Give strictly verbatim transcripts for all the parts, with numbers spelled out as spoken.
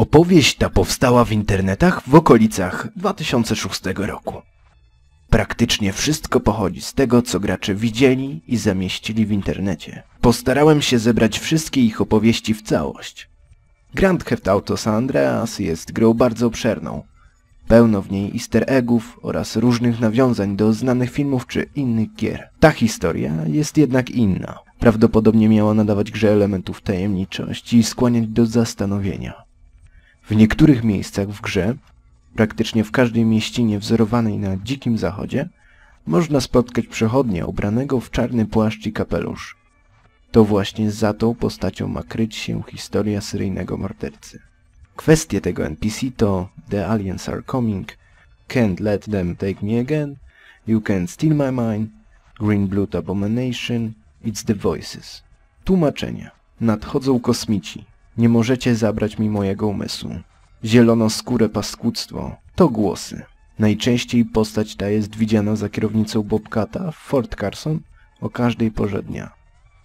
Opowieść ta powstała w internetach w okolicach dwa tysiące szóstego roku. Praktycznie wszystko pochodzi z tego, co gracze widzieli i zamieścili w internecie. Postarałem się zebrać wszystkie ich opowieści w całość. Grand Theft Auto San Andreas jest grą bardzo obszerną. Pełno w niej easter eggów oraz różnych nawiązań do znanych filmów czy innych gier. Ta historia jest jednak inna. Prawdopodobnie miała nadawać grze elementów tajemniczości i skłaniać do zastanowienia. W niektórych miejscach w grze, praktycznie w każdej mieścinie wzorowanej na Dzikim Zachodzie, można spotkać przechodnia ubranego w czarny płaszcz i kapelusz. To właśnie za tą postacią ma kryć się historia seryjnego mordercy. Kwestie tego N P C to The aliens are coming, Can't let them take me again, You can't steal my mind, Green Blood Abomination, It's the voices. Tłumaczenie. Nadchodzą kosmici. Nie możecie zabrać mi mojego umysłu. Zielonoskóre paskudztwo. To głosy. Najczęściej postać ta jest widziana za kierownicą Bobcata w Fort Carson o każdej porze dnia.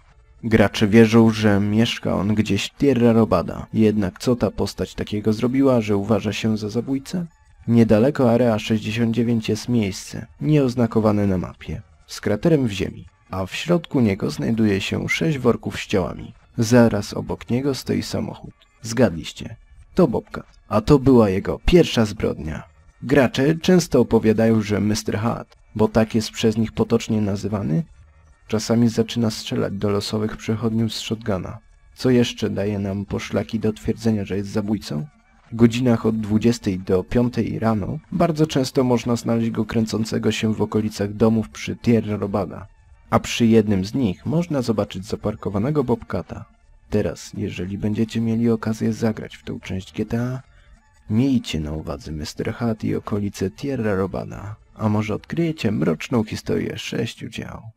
Gracze wierzą, że mieszka on gdzieś w Tierra Robada. Jednak co ta postać takiego zrobiła, że uważa się za zabójcę? Niedaleko Area sześćdziesiąt dziewięć jest miejsce, nieoznakowane na mapie, z kraterem w ziemi, a w środku niego znajduje się sześć worków z ciałami. Zaraz obok niego stoi samochód. Zgadliście. To Bobcat. A to była jego pierwsza zbrodnia. Gracze często opowiadają, że mister Hat, bo tak jest przez nich potocznie nazywany, czasami zaczyna strzelać do losowych przechodniów z shotguna. Co jeszcze daje nam poszlaki do twierdzenia, że jest zabójcą? W godzinach od dwudziestej do piątej rano bardzo często można znaleźć go kręcącego się w okolicach domów przy Tierra Robada. A przy jednym z nich można zobaczyć zaparkowanego Bobcata. Teraz, jeżeli będziecie mieli okazję zagrać w tę część G T A, miejcie na uwadze mister Hat i okolice Tierra Robada, a może odkryjecie mroczną historię sześciu dział.